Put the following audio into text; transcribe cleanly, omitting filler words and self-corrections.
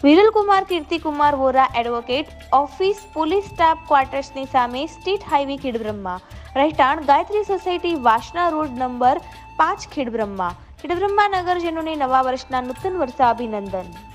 વિરલકુમાર Kirtikumar Vora advocate office police staff ક્વાર્ટર્સની સામે state highway Khedbrahma, રહેઠાણ Gayatri society, Vasna road, number 5, Khedbrahma નગરજનોને નવા વર્ષના નૂતન વર્ષા અભિનંદન।